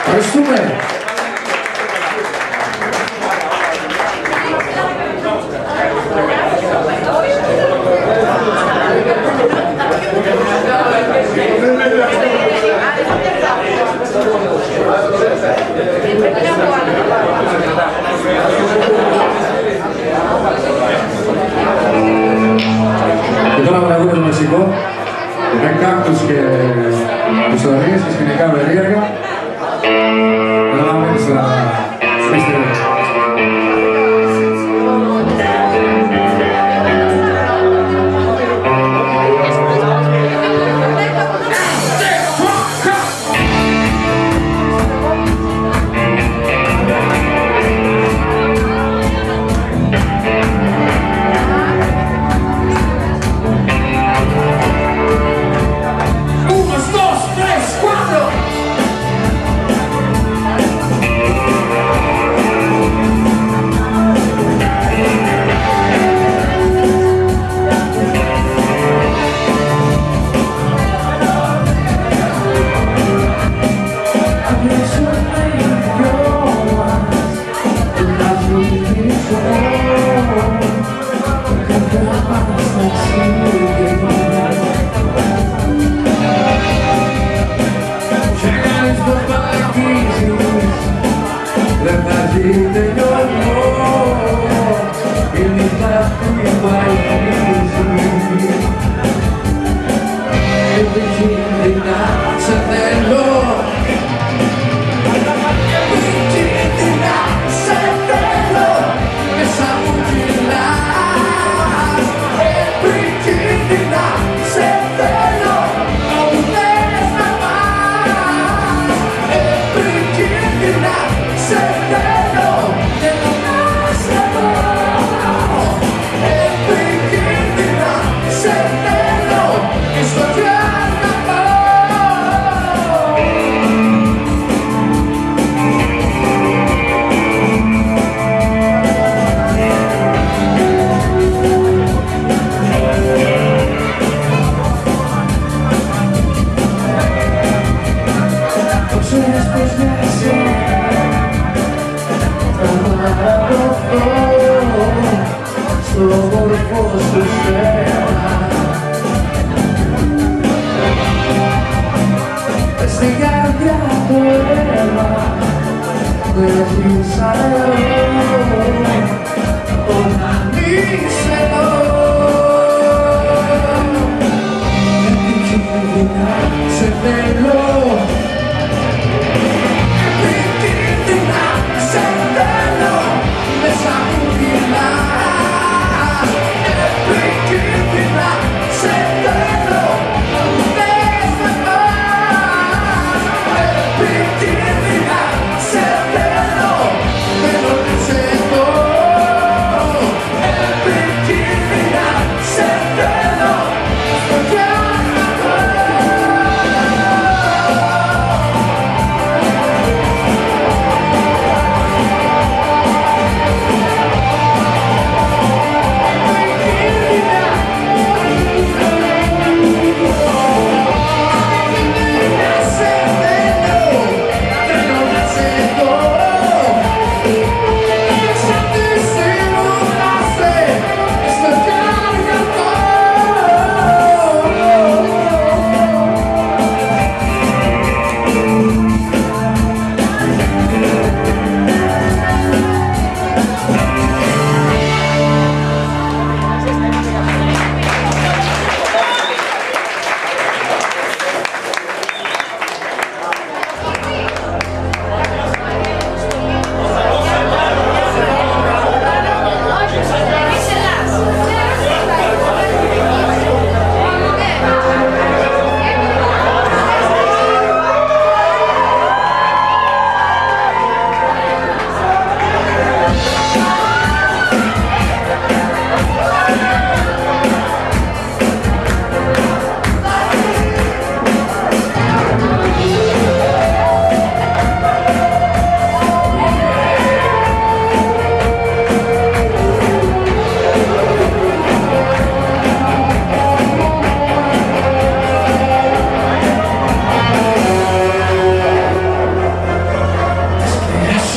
Ευχαριστούμε. Και τώρα θα δούμε το Μεξικό με κάκτους και ιστορίες και σκηνικά περίεργα. Καταλάβαμε στα σπίστρια.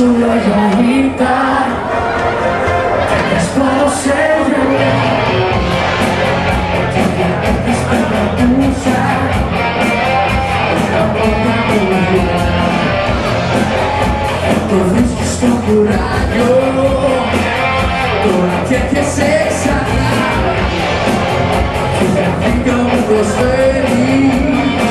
solo llamadita, te espero siempre. Te espero mucha, la boca muy todo esto es temporario, todo aquel que se sana, que te diga un mundo feliz.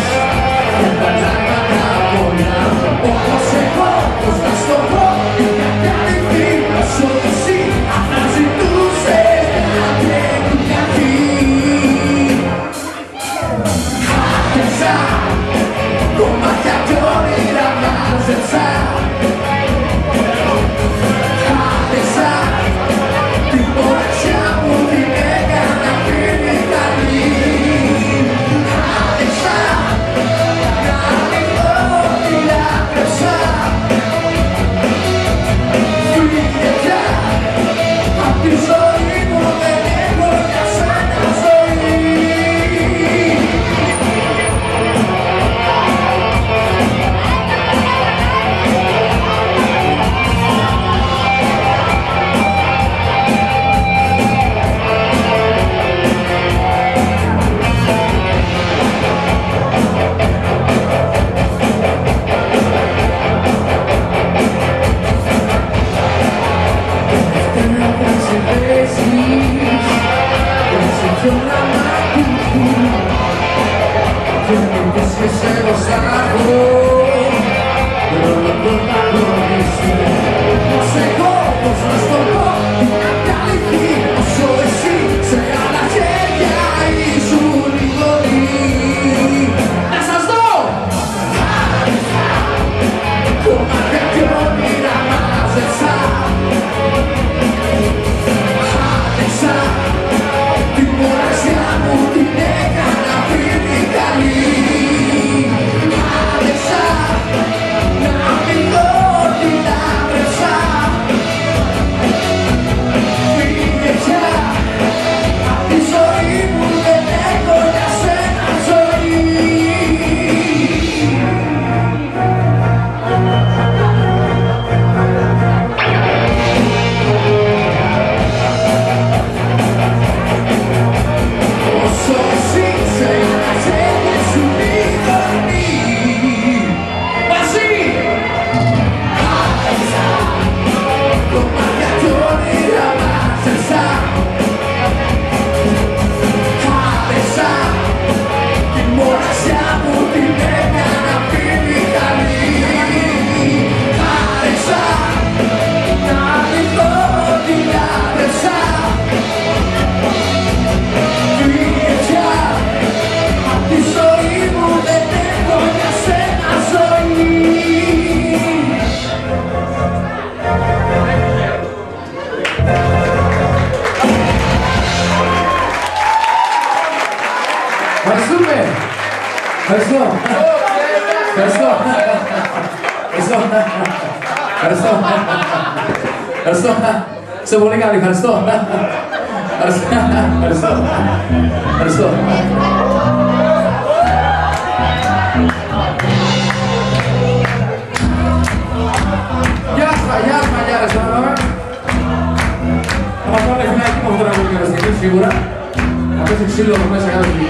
Se boleh kali Harsto. Ya, sama-sama. Apa lagi mau terangkan ke sini figura? Apa sih silo rumah saya lagi?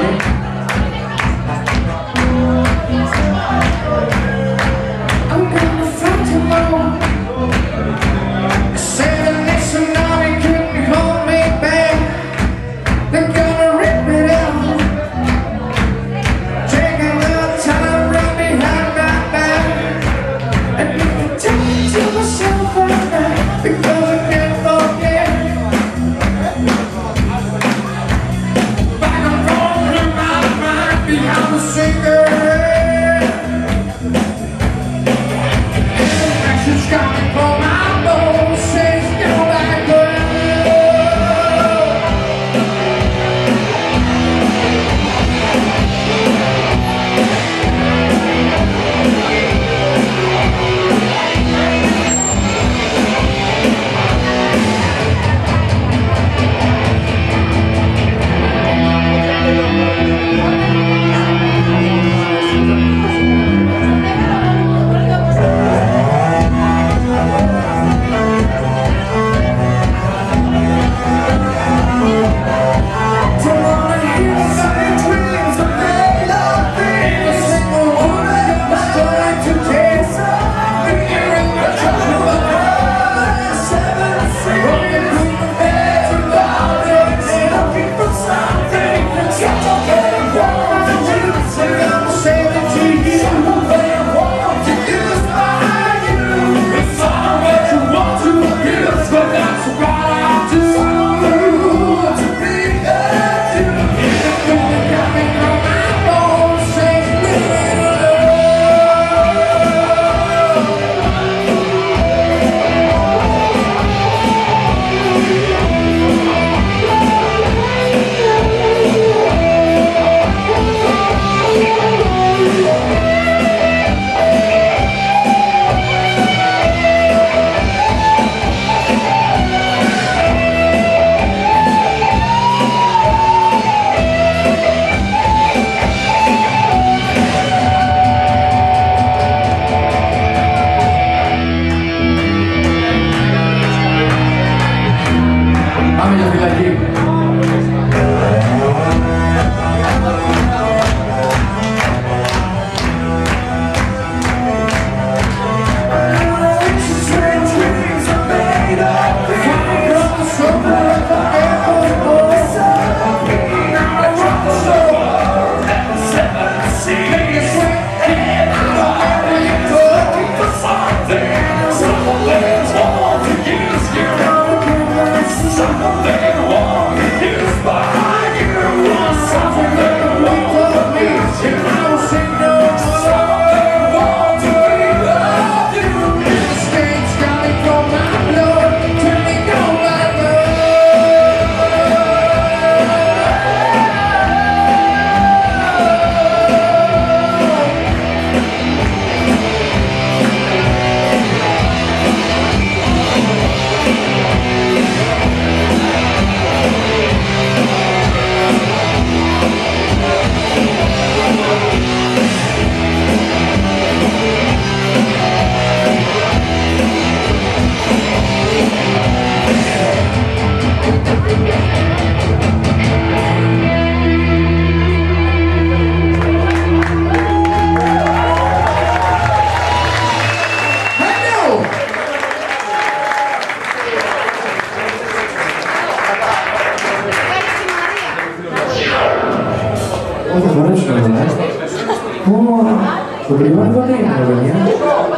Lo prima di guadagnare, veniamo.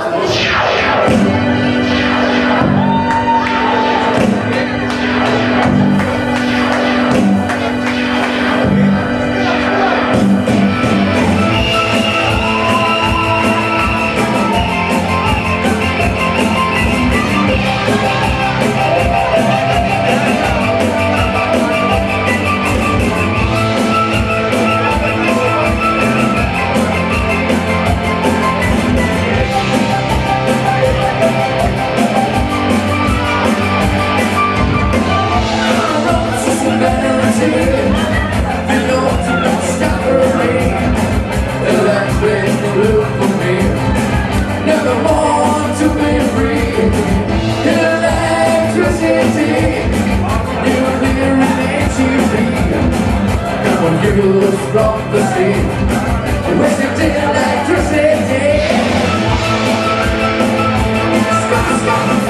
From the sea, wasted electricity. Stop, stop.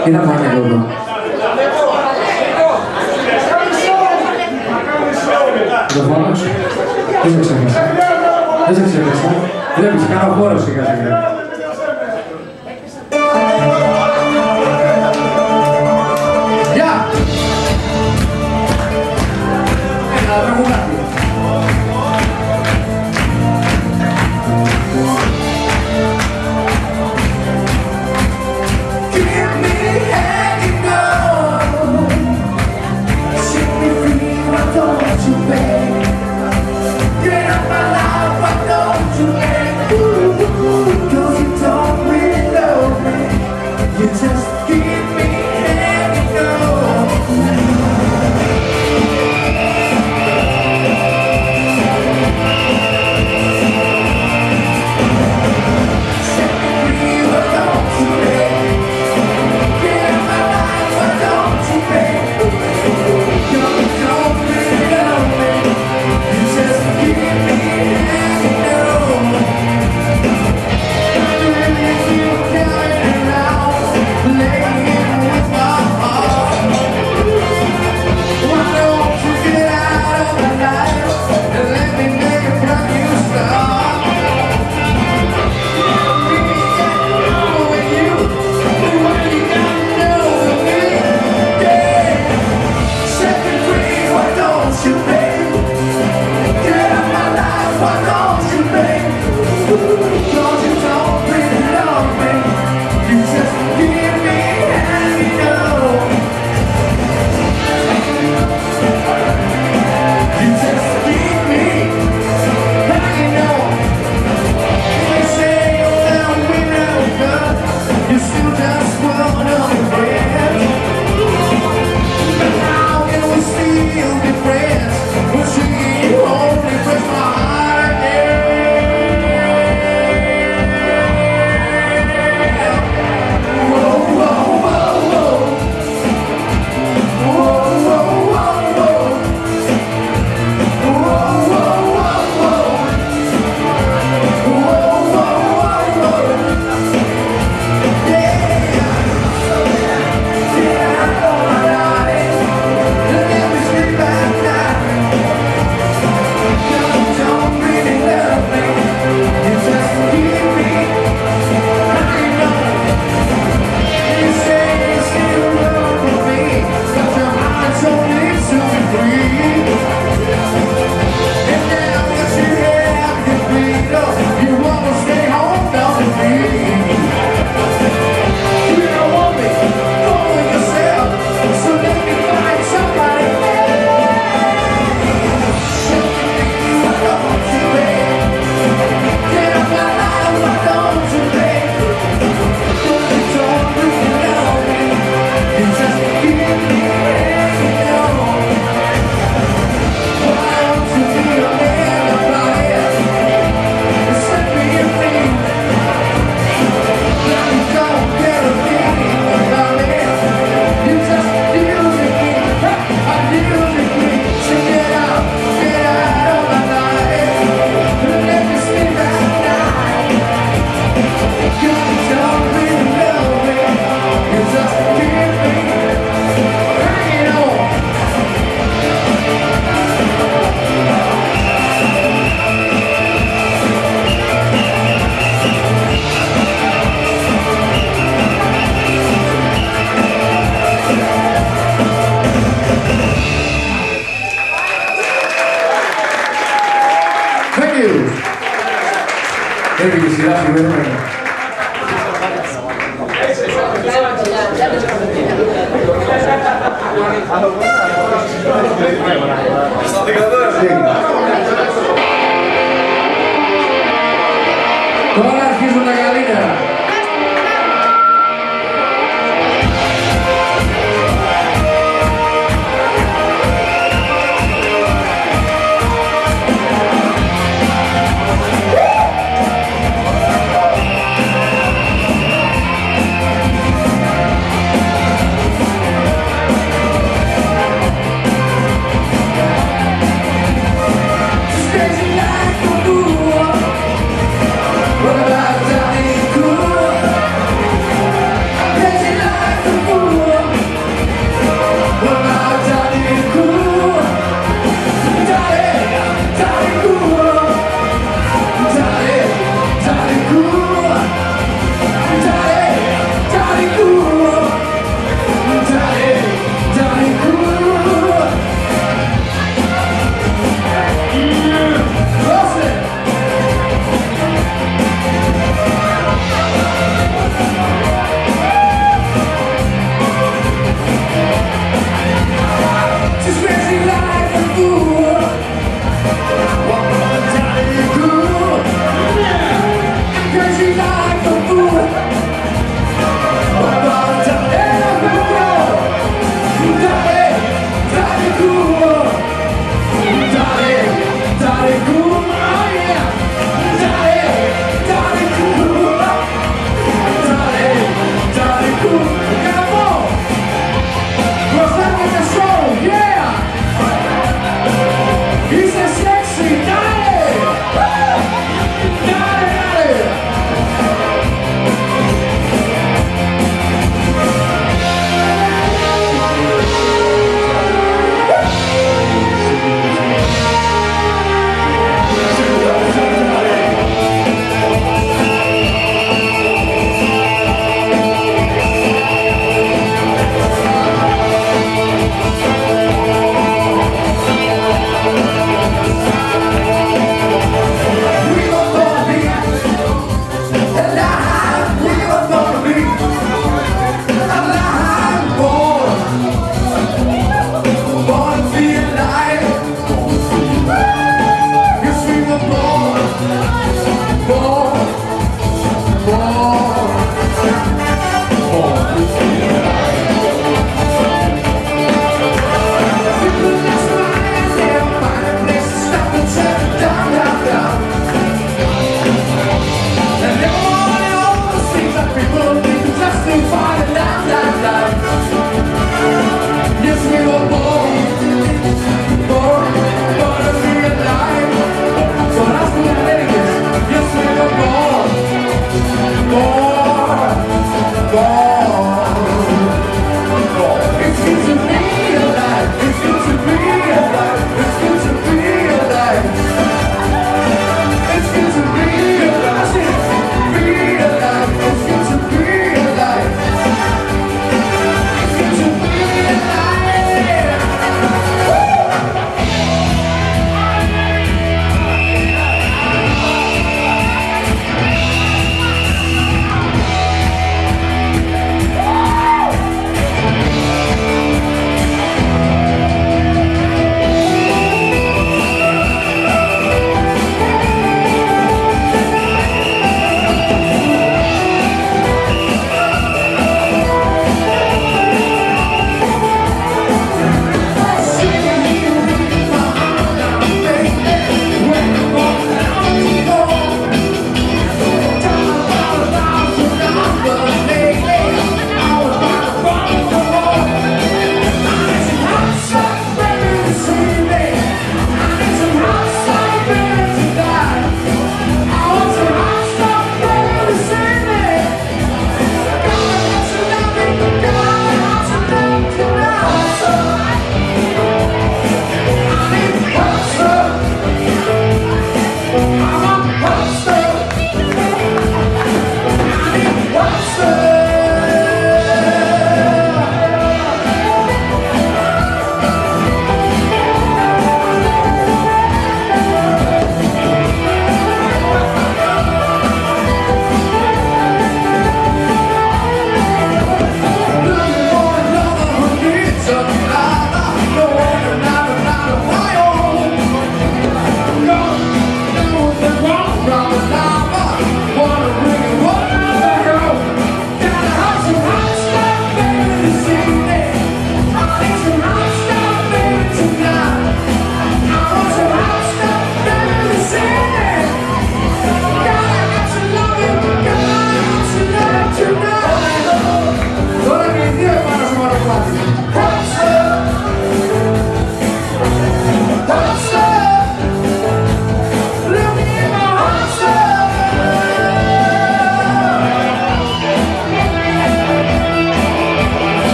Kita mana dulu? Udah panas? Dia bisa bisa. Dia bisa karena boros sih kasih. Ya.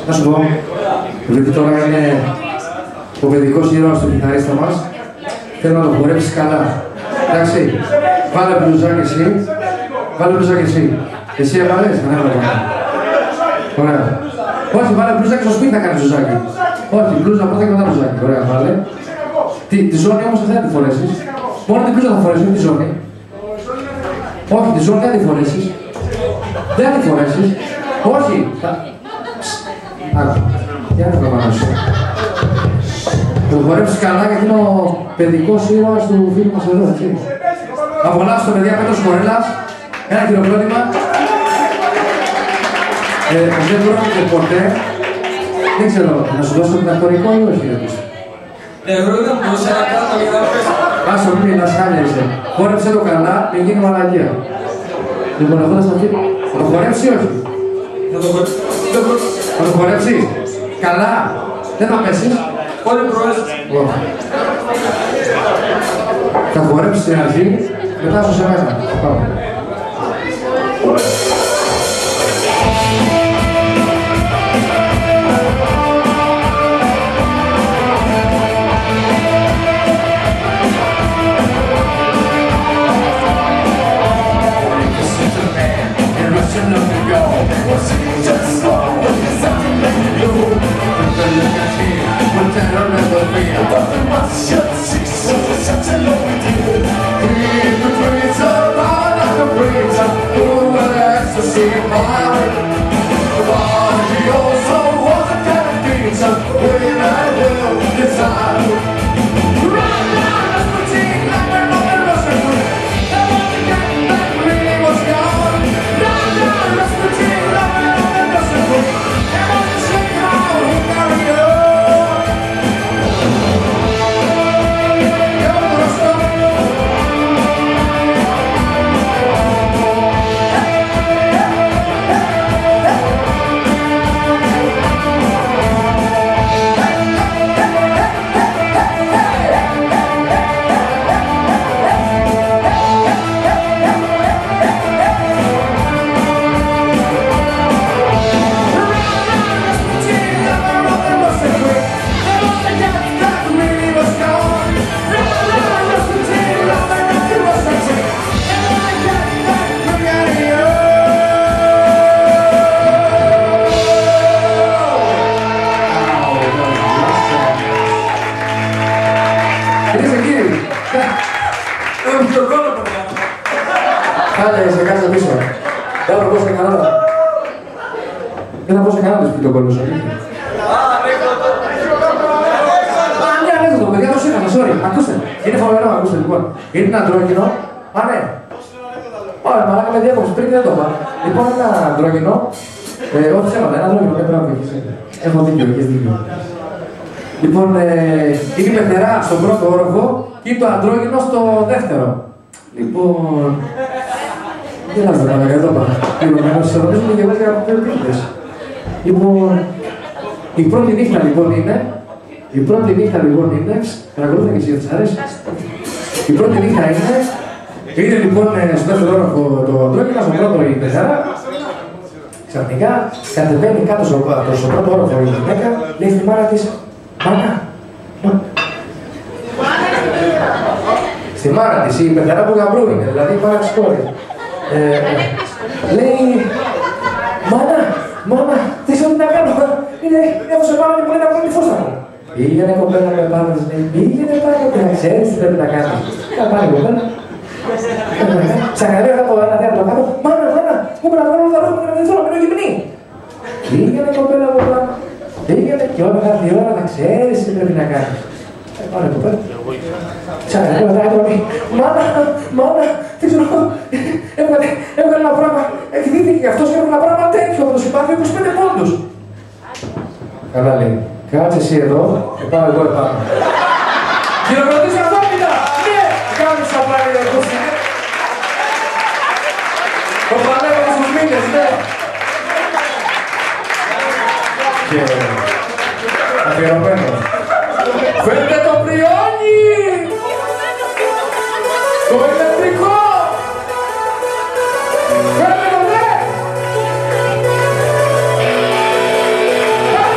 Να σου πω, επειδή τώρα είναι ο παιδικός ήρωας του κιθαρίστα μας, θέλω να το χορέψεις καλά. Εντάξει, βάλε μπλουζάκι εσύ. Βάλε μπλουζάκι εσύ. Εσύ έβαλες, δεν έβαλε. Ωραία. Όχι, βάλε μπλουζάκι στο σπίτι να κάνεις μπλουζάκι. Όχι, μπλουζα πρώτα και μετά μπλουζάκι. Ωραία, βάλε. Τη ζώνη όμως δεν θα τη φορέσεις. Μόνο την μπλουζα θα φορέσεις, όχι τη ζώνη. Όχι, τη ζώνη δεν θα τη φορέσεις. Δεν θα τη φορέσεις. Όχι. Άκου. Για να το κάνω σου. Θα το χορέψεις καλά γιατί είναι ο παιδικός ήρωας του φίλου μας εδώ, έτσι. Απολαύστε παιδιά, Πέτρος Κορέλας. Ένα χειροκρότημα. Δεν πρόκειται ποτέ. Δεν ξέρω, να σου δώσω την ακτορικό ή όχι. Εγώ δεν μπορούσα να κάνω για να πέσω. Άσο μην, να σχάλια είσαι. Χόρεψε το καλά, μην γίνει μαλαγία. Λοιπόν, εγώ θα σταθεί. Θα το χορέψει ή όχι. Θα το χορέψει. Καλά. Δεν θα πέσεις. Όλοι προέζεις. Θα χορέψεις στην αρχή, μετά σου σε μέσα. Πάμε. Κάνε σε κάτσε πίσω. Δεν θα πω σε κανένα. Δεν θα πω σε κανένα σπίτι ο κόλλος. Ναι, ανέκδοτο, παιδιά, το σύγχασα, sorry. Ακούστε, είναι φοβερό, ακούστε λοιπόν. Είναι ένα αντρόγινο. Α, ναι. Ωραία, μαλάκα με διάκοψη, πριν δεν το είπα. Λοιπόν, ένα αντρόγινο. Όχι ψέματα, ένα αντρόγινο, δεν πράγμα έχεις. Έχω δίκιο, έχεις δίκιο. Λοιπόν, είναι η πεθερά στον πρώτο όροφο και το αντρόγινο στο δεύτερο. Λοιπόν, τι λάζω να κάνω εδώ πάνω. Πληρωμένος σε ρωτήσω και εγώ για πέντε. Λοιπόν, η πρώτη νύχτα λοιπόν είναι, παρακολούθα και εσύ, θα σας αρέσει. Η πρώτη νύχτα είναι λοιπόν στο δεύτερο όροφο το αντρόγινο, στο πρώτο η πεθερά. Ξαφνικά κατεβαίνει κάτω στο πρώτο όροφο η γυναίκα, λέει στη μάνα της, μάνα. Στη μάνα της, η πεθερά που γαμπρού είναι, δηλαδή η μάνα της κόρης. Λέει, μάνα, δεν ξέρω τι να κάνω, έδωσε πάνω και μπορεί να βγάλει φως από. Πήγαινε κοπέλα με πάνω της, λέει, πήγαινε πάνω και να ξέρεις τι πρέπει να κάνεις. Να πάει κοπέλα. Ψακαρέα από ένα θέατρο κάτω, μάνα, μου πρέπει να βγάλω όλα τα ρόχα και να μην θέλω, μένω γυμνή. Πήγαινε κοπέλα από πάνω, πήγαινε και όλα θα έρθει η ώρα να ξέρεις τι πρέπει να κάνεις. Πάρε κοπέλα. Ψακαρέα μετά έτρωγε, μάνα, δεν ξέρω, έβγαλε ένα πράγμα, εκδίδηκε και αυτός και έβγαλε ένα πράγμα τέτοιο από το συμπάθειο 25 πόντους. Καλά λέει, κάτσε εσύ εδώ και πάω εγώ επάνω. Χειροκροτήστε αυτόπιτα! Ναι! Κάνεις τα πράγματα εδώ είναι. Το παλεύω στους μήνες, ναι! Και αφιερωμένο. Φέρτε το πριόνι! Το ηλεκτρικό! Φέρτε το δε!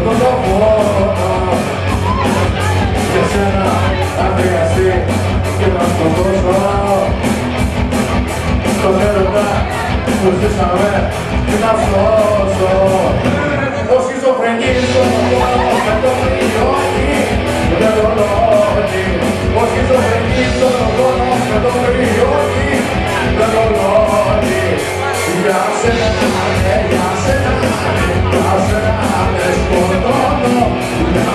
αυτό το πόνο. Για σένα θα χρειαστεί και να σκοτώσω. Στον έρωτα που ζήσαμε και να σώσω. Ως σχιζοφρενής στον πόνο με το κρυώνει, δεν το λώνει. Ως σχιζοφρενής στον πόνο με το κρυώνει, δεν το λώνει. Για σένα, για σένα, για σένα με σκοτώνω. Για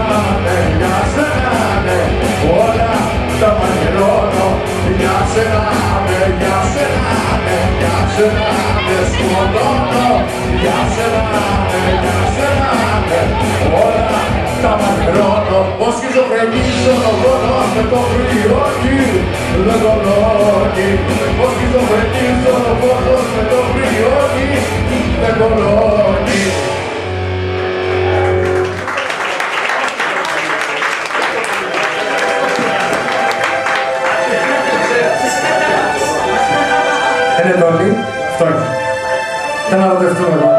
σένα, όλα τα μαγειρώνω. Για σένα, για σένα, για σένα με σκοτώνω. Για σένα, όλα τα μαγειρώνω. Ως σχιζοφρενής στον πόνο με το κρυώνει, δεν το λώνει. Ως σχιζοφρενής στον πόνο με το κρυώνει, δεν το λώνει. Είναι το όλοι, φτώχει. Θα να ρωτευτούμε εδώ.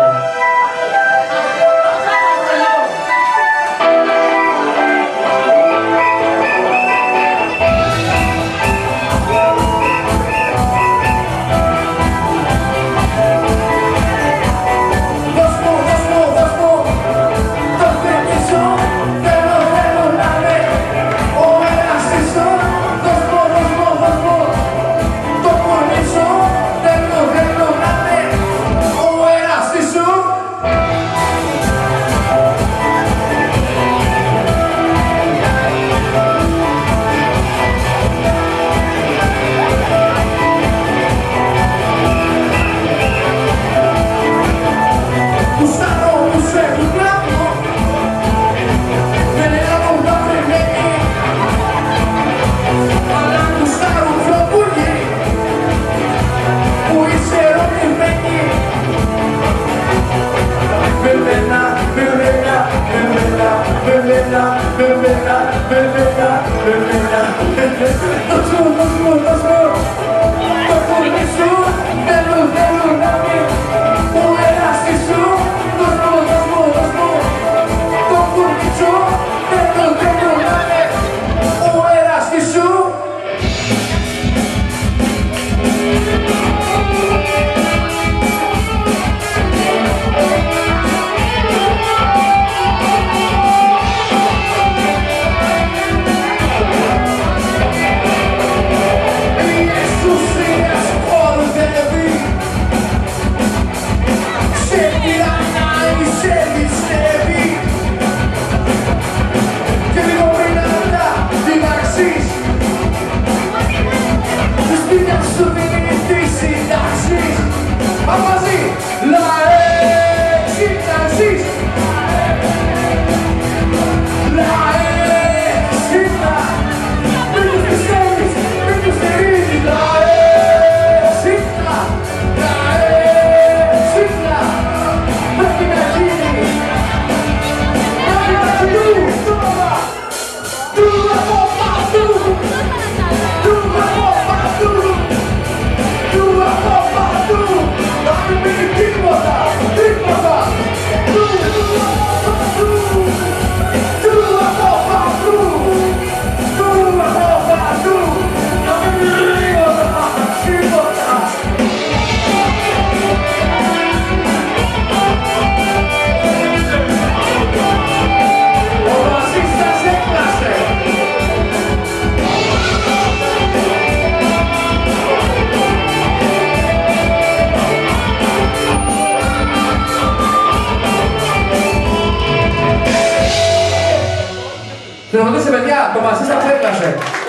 Συνομωτήστε παιδιά, το μαζί σας έκλασε.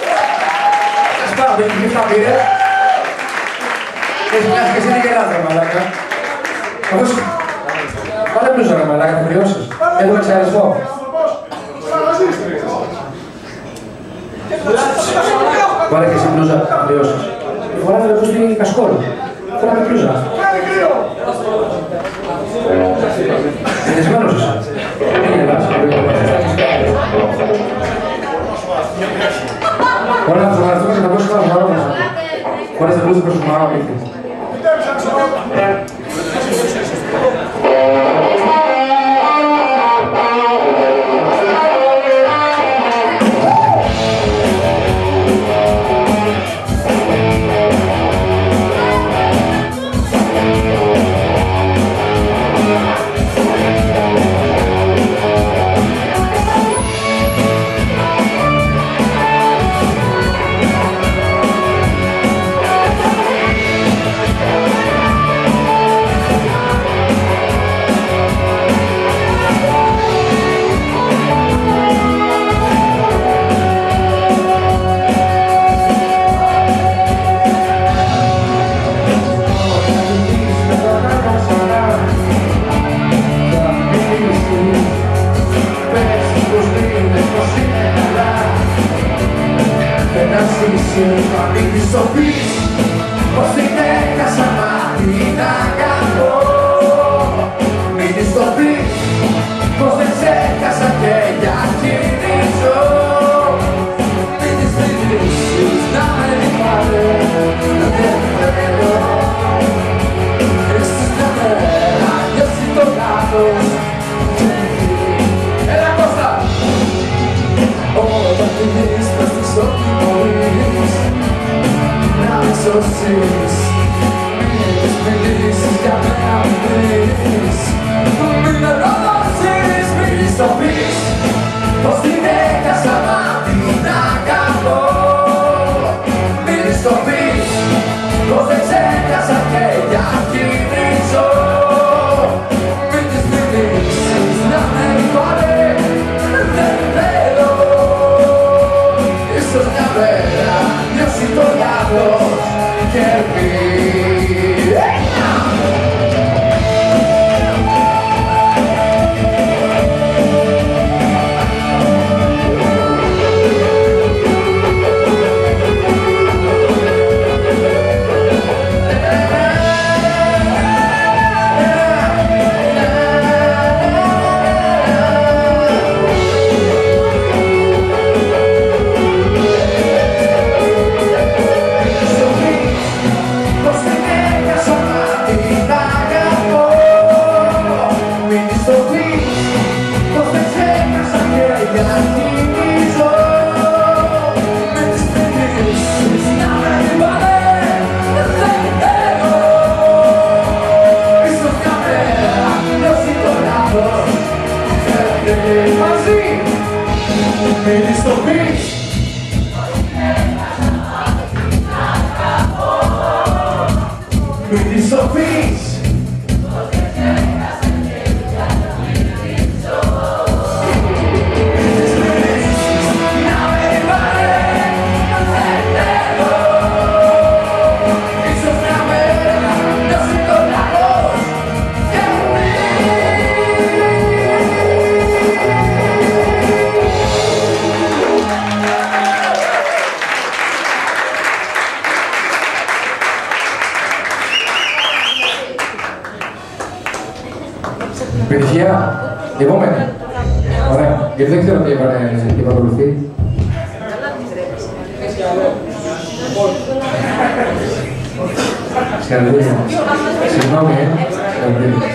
Σας πάω, δεν έχει γλυφτά πήρε. Έχεις μοιάσει και εσύ τι γελάς ρε μαλάκα. Όπως... Βάλε πλούζα ρε μαλάκα, θα κρυώσεις. Έχουμε εξαρισμό. Βάλε και εσύ πλούζα, θα κρυώσεις. Φοράμε εδώ στην κασκόλου. Φοράμε πλούζα. Συνδεσμένος είσαι. Δεν γελάς. Μπορεί να φωτογραφούμε και να δώσεις πάνω μαρό μέσα. Χωρίς να πλούζα προς το μαρό μύθι. δώσεις να μην της το πεις πως την έχασα μα την αγαπώ. Μην της το πεις πως δεν ξέχασα και για εκείνη ζω. Μην της μιλήσεις να με λυπάται, να δεν θέλω. Ίσως μια μέρα νιώσει το λάθος. Έλα Κώστα! Όταν τη δεις πως της όχι μπορείς να με σώσεις. Μην της μιλήσεις για μένα μην πεις. Μην με ρώτσεις, μην της το πεις πως την έχασα μα την αγαπώ. Μην της το πεις πως δεν ξέχασα και για εκείνη ζω. Μην της μιλήσεις να με λυπάται, δεν θέλω. Ίσως μια μέρα νιώσει το λάθος και πει. Μην της το πεις μην της το πεις Επιτυχία. Η επόμενη. Ωραία. Γιατί δεν ξέρω τι παρακολουθεί. Συγχαρητήρια. Συγγνώμη, συγχαρητήρια.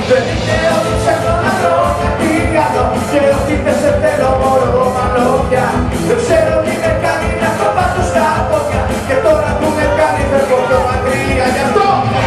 Δεν είναι ότι ψάχνω να βρω κάτι άλλο και ότι δεν σε θέλω μωρό μαλώπια. Δεν ξέρω τι με κάνει να χτυπήσω στα πόδια και τώρα που με κάνει φεύγω πιο μακριά γι' αυτό.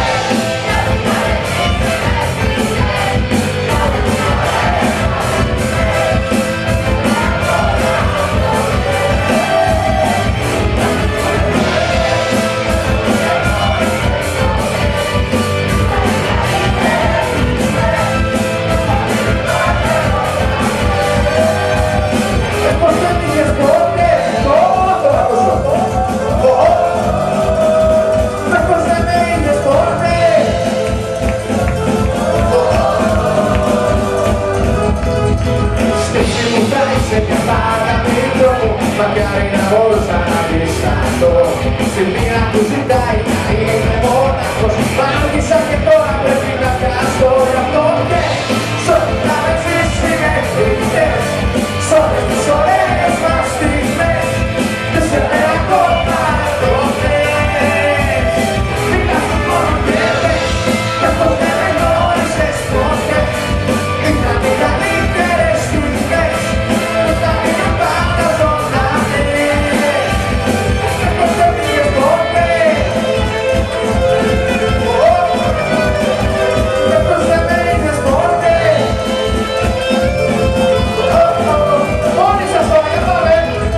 Μακάρι να μπορούσα να δισταθώ στη μία που ζητάει να είμαι μόναχος. Μ' και τώρα πρέπει να πιάσω γι' αυτό και σ' ό,τι θα με ζήσει μέχρι χτες, σ' όλες τις ωραίες μας στιγμές δεν σε με ακόμα το θες. Μίλας μόνο και πες κι αυτός δεν με γνώρισες ποτέ. Ήταν οι καλύτερες στιγμές που θα μείνουν πάντα ζωντανές. Πώς δεν πήγες ποτέ, πώς δεν με είδες ποτέ. Μόνοι σας τώρα για πάμε.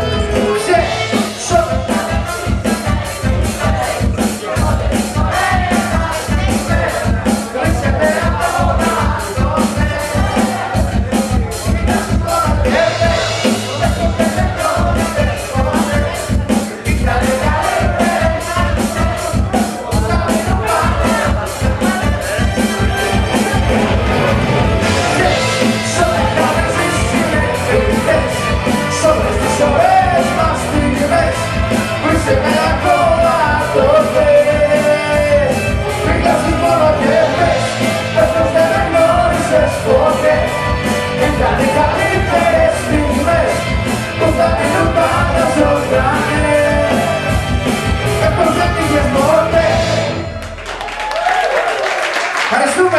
Ευχαριστούμε!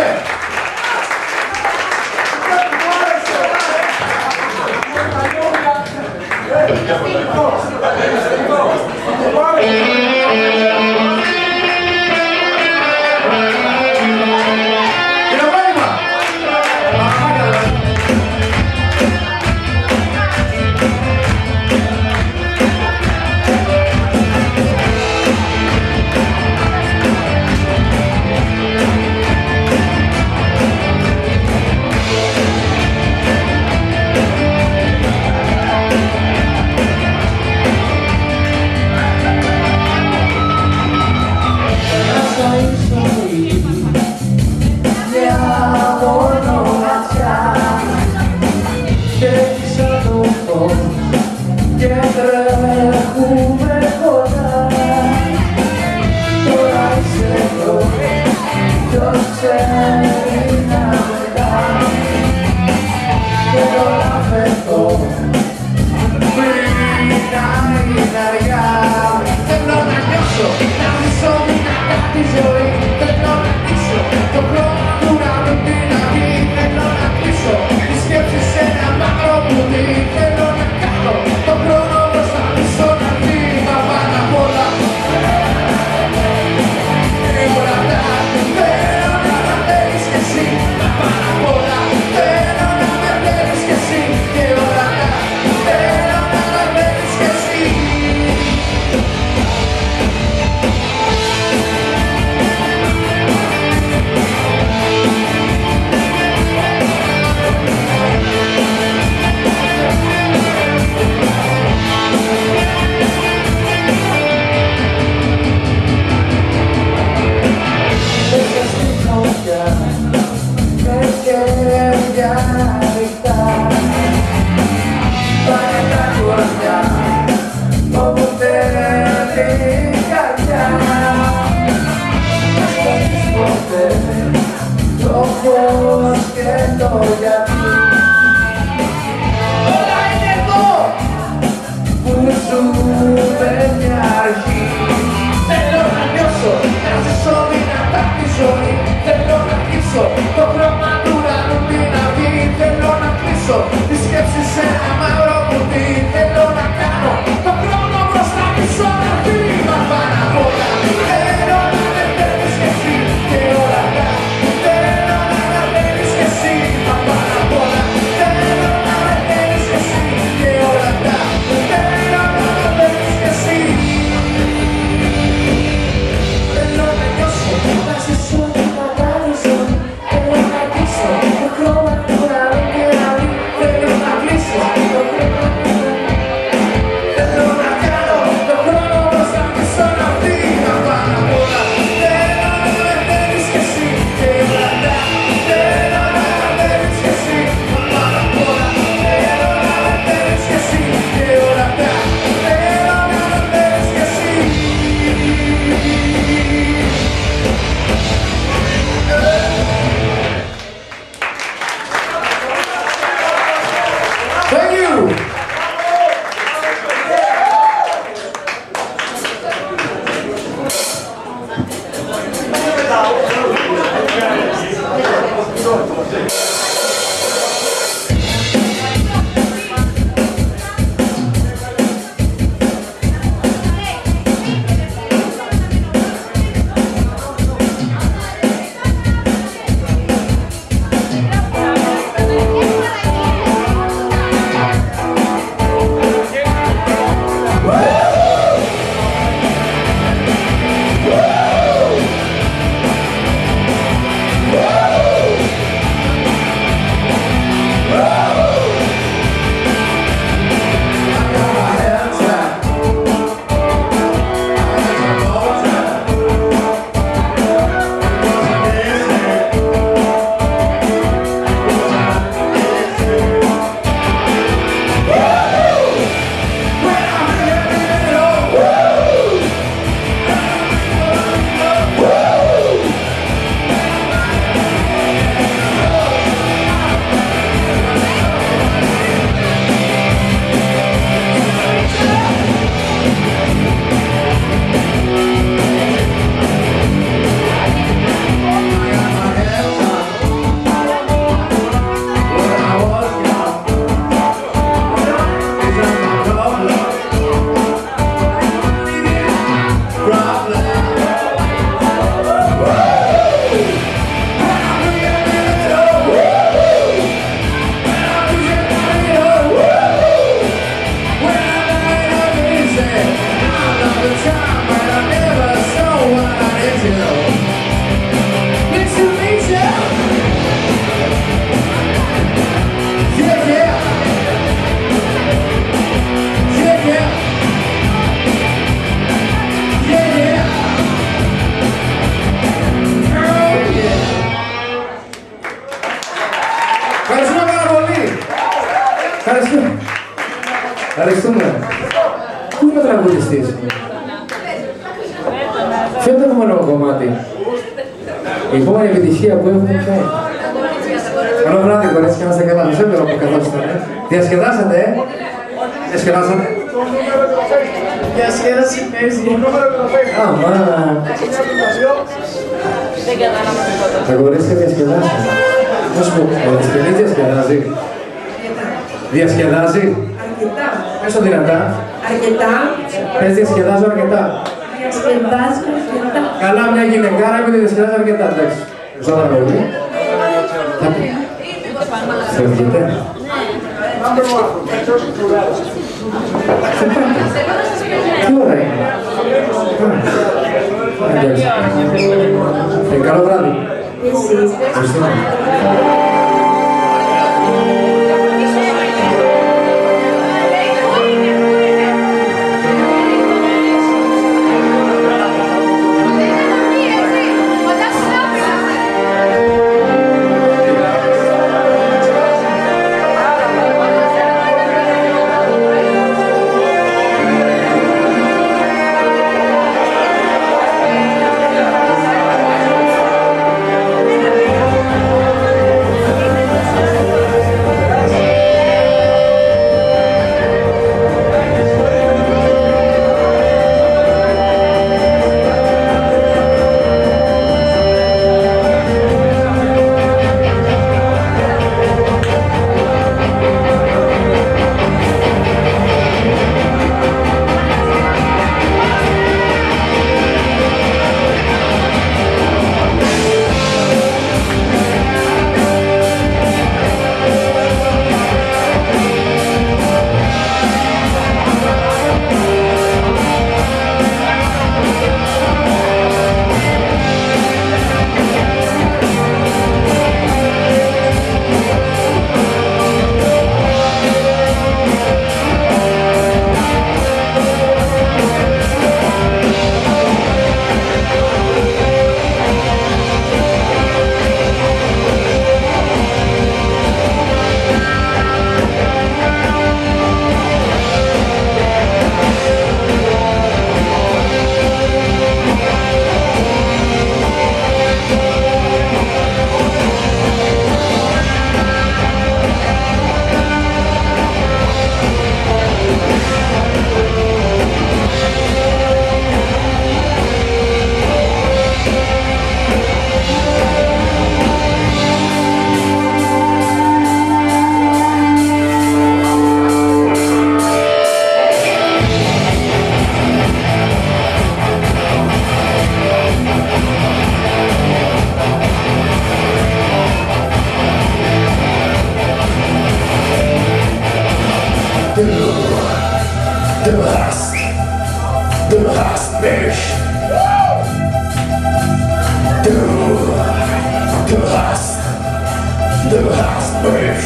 Και τρέχουμε κοντά. Τώρα είσαι εδώ, ποιος ξέρει να μετά. Και τώρα φεύγω πριν να είναι αργά. Θέλω να νιώσω, να ζήσω μια κάτι ζωή. Θέλω να κλείσω το χρόνο του να μην την αγγεί. Θέλω να κλείσω τις σκέψεις σε ένα μαύρο πουδί. Θέλω να κάνω το χρόνο μπροστά μου στον αρχή. Μα πάνω απ' όλα όλα τα θέλω να τα θέλεις κι εσύ. Μα πάνω απ' όλα θέλω να με θέλεις κι εσύ. Και όλα τα θέλω να τα θέλεις κι εσύ. Όλα είναι εδώ που ζούμε μια αρχή. Θέλω να νιώσω, να ζήσω δυνατά τη ζωή. Θέλω να κλείσω το χρώμα Ευχαριστούμε. Πού είναι ο τραγουδιστής? Ποιο είναι το επόμενο κομμάτι? Η επόμενη επιτυχία που έχουμε ποια είναι? Καλό βράδυ, κορίτσια, να είστε καλά. Δεν ξέρω που καθόσατε. Διασκεδάσατε, Διασκεδάσατε. Διασκέδαση παίζει. Άμα. Δεν κατάλαβα τίποτα. Τα κορίτσια διασκεδάσατε. Πώς πω, ο Δεσποινής διασκεδάζει. Διασκεδάζει. Αρκετά. Πες το δυνατά. Αρκετά. Πες διασκεδάζω αρκετά. Διασκεδάζω αρκετά. Καλά, μια γυναικάρα επειδή διασκεδάζει αρκετά. Εντάξει. Ευχαριστώ πάρα πολύ. Φεύγετε. Τι ώρα είναι? Εντάξει. Καλό βράδυ. Εσείς. Ευχαριστώ. Du hast mich. Du hast mich.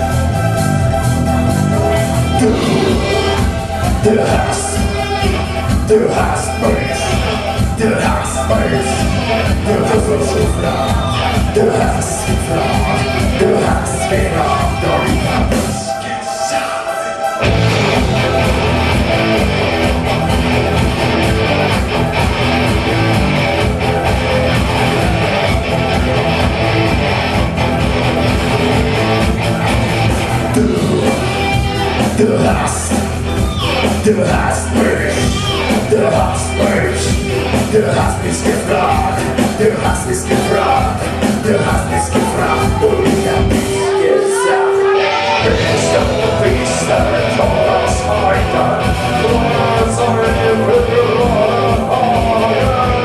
Du hast mich. Du hast mich. Du hast mich gefragt. Du hast gefragt. Du hast gefragt. Und ich hab es gesagt. Du hast mich, du hast mich, du hast mich gefragt, du hast mich gefragt, du hast mich gefragt und ich hab dich gesagt. Bist du Thomas heute, was soll ich verloren haben?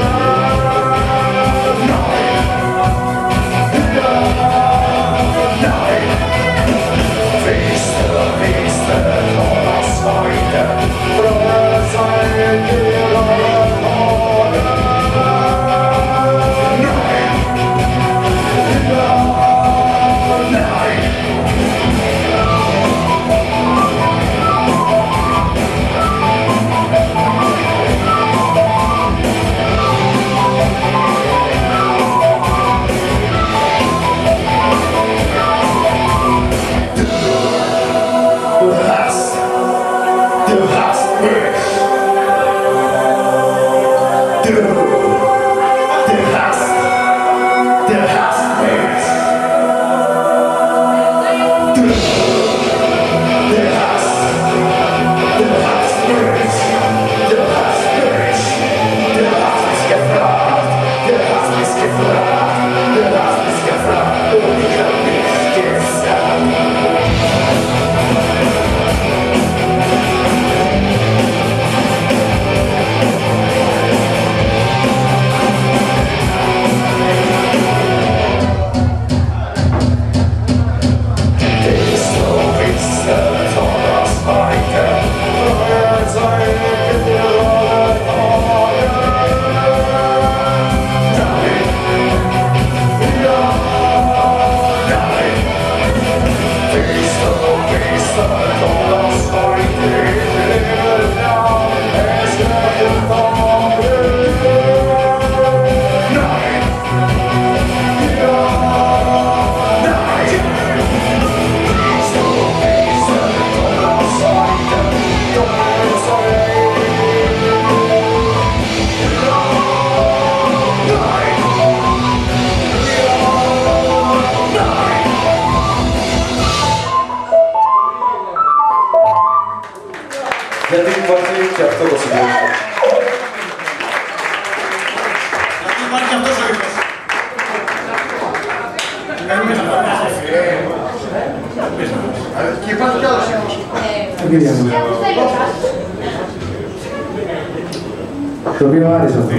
Nein, nein, bist du Thomas heute, was soll ich verloren haben? Nein, Και υπάρχει κι άλλος ήχος. Το οποίο άρεσε αυτό.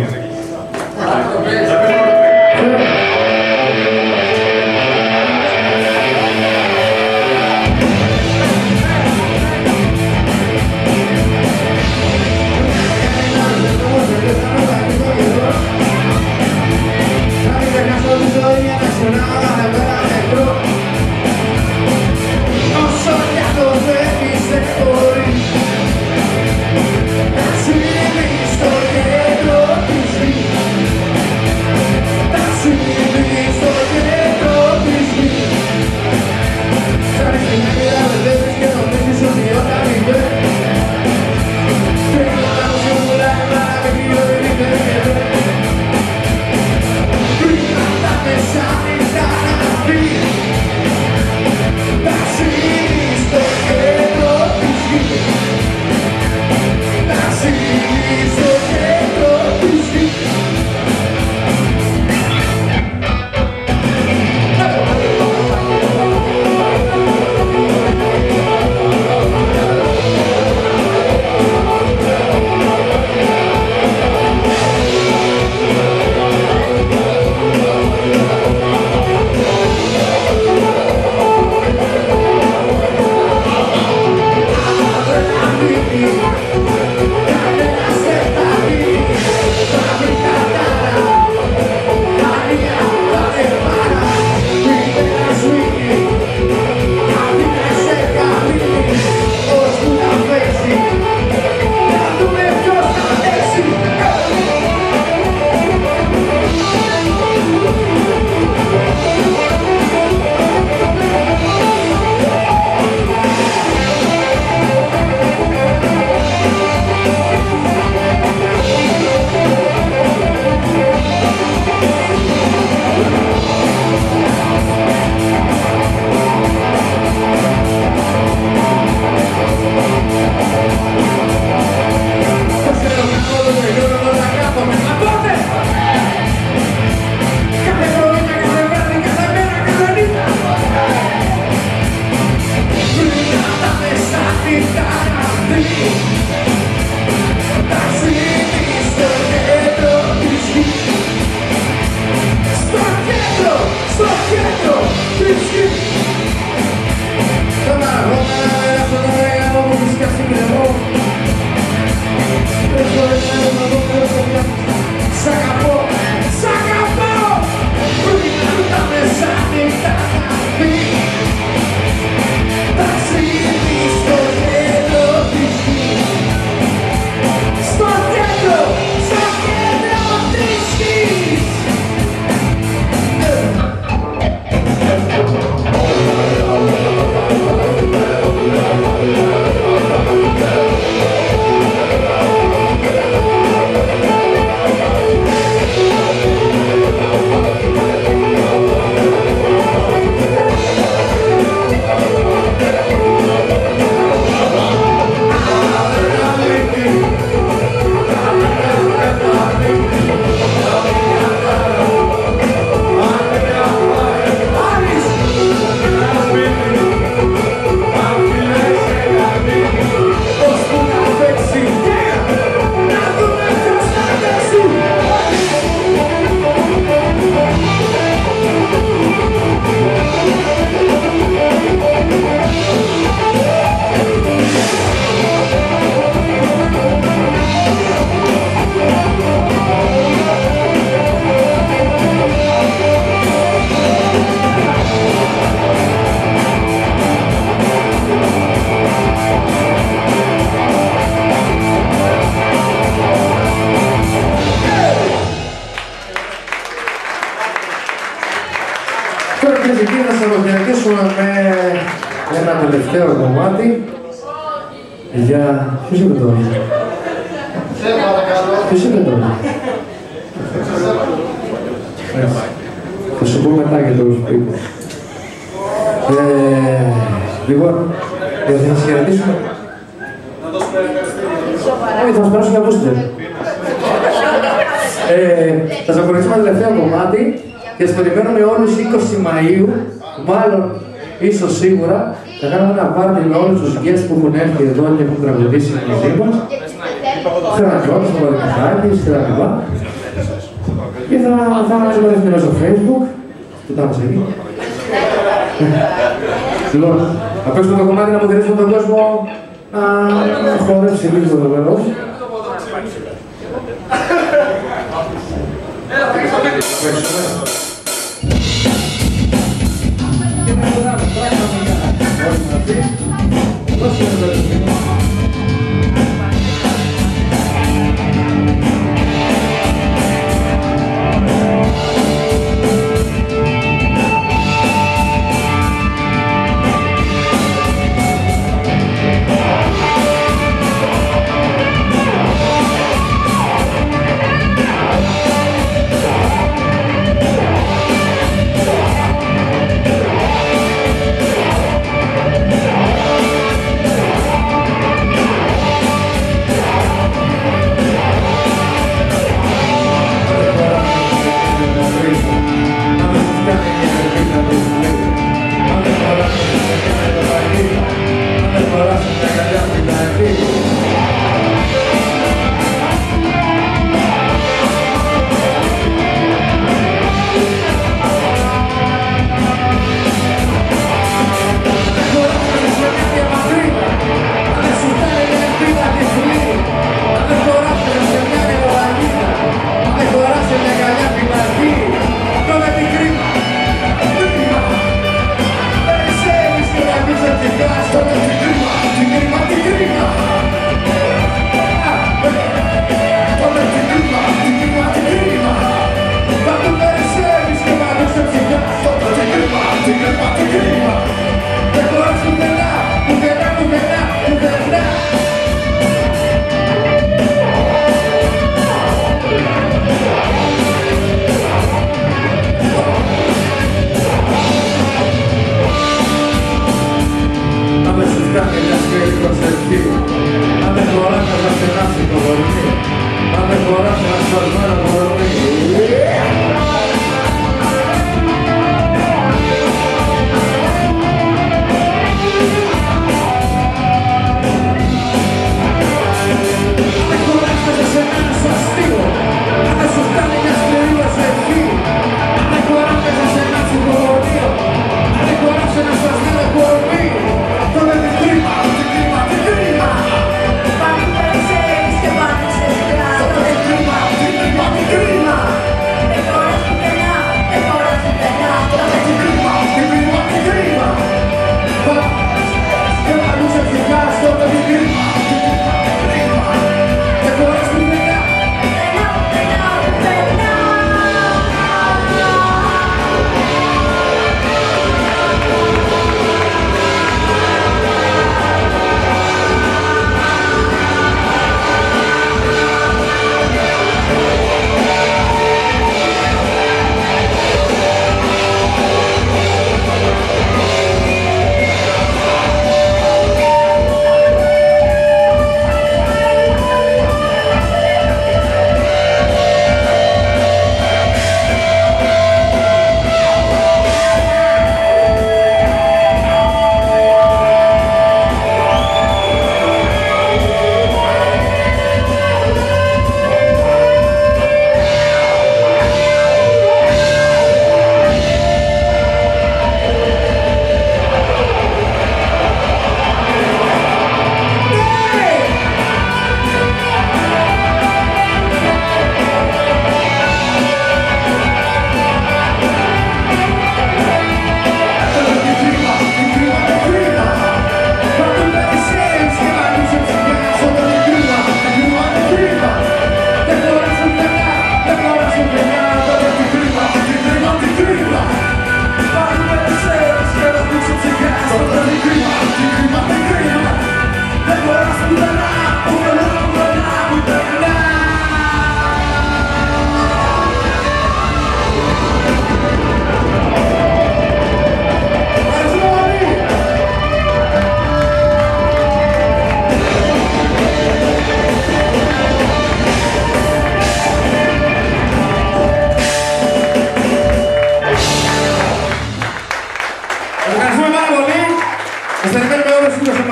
με ένα τελευταίο κομμάτι για... Ποιος είπε τώρα? Ποιος είπε τώρα? Θα σου πω μετά για το που είπε. Λοιπόν, θα σας χαιρετήσουμε. Όχι, θα μας περάσουμε για μπούστερ. Θα σας ακολουθήσουμε ένα τελευταίο κομμάτι και σας περιμένουμε όλους 20 Μαΐου, μάλλον ίσως σίγουρα, θα κάνουμε ένα πάρτι με όλους τους guests που έχουν έρθει εδώ και έχουν τραγουδήσει μαζί μας. Χρανιώτης, Παπαδημητάκης και τα λοιπά. Και θα μας βρεθούμε στο Facebook, που τα μας εκεί. Λοιπόν, θα παίξουμε το κομμάτι να μοδηρήσουμε τον κόσμο να χορέψει λίγο το βεβαίως.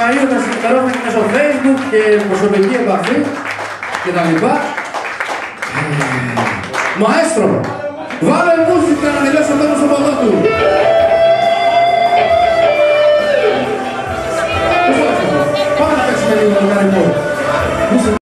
Μαΐου θα συμφερόμαστε και στο Facebook και προσωπική επαφή και τα λοιπά. Μαέστρο, βάλε μουσικά να τελειώσει ο τόνος στο ποδό του.